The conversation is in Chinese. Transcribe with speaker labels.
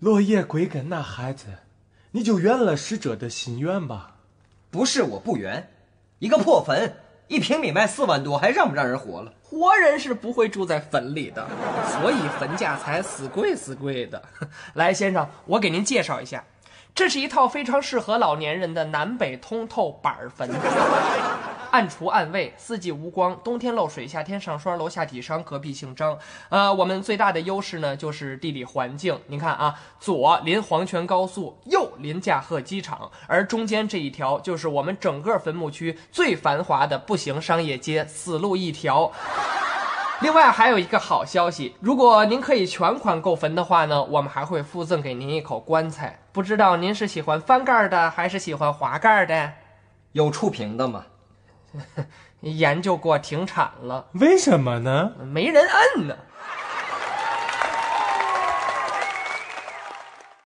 Speaker 1: 落叶归根呐，孩子，你就圆了逝者的心愿吧。
Speaker 2: 不是我不圆，一个破坟，1平米卖4万多，还让不让人活了？
Speaker 3: 活人是不会住在坟里的，所以坟价才死贵的。来，先生，我给您介绍一下，这是一套非常适合老年人的南北通透板坟。暗厨暗卫，四季无光，冬天漏水，夏天上霜，楼下底商，隔壁姓张。我们最大的优势呢，就是地理环境。您看啊，左临黄泉高速，右临驾鹤机场，而中间这一条就是我们整个坟墓区最繁华的步行商业街，死路一条。另外还有一个好消息，如果您可以全款购坟的话呢，我们还会附赠给您一口棺材。不知道您是喜欢翻盖的还是喜欢滑盖的？
Speaker 2: 有触屏的吗？
Speaker 3: 研究过停产了。
Speaker 1: 为什么呢？
Speaker 3: 没人摁呢。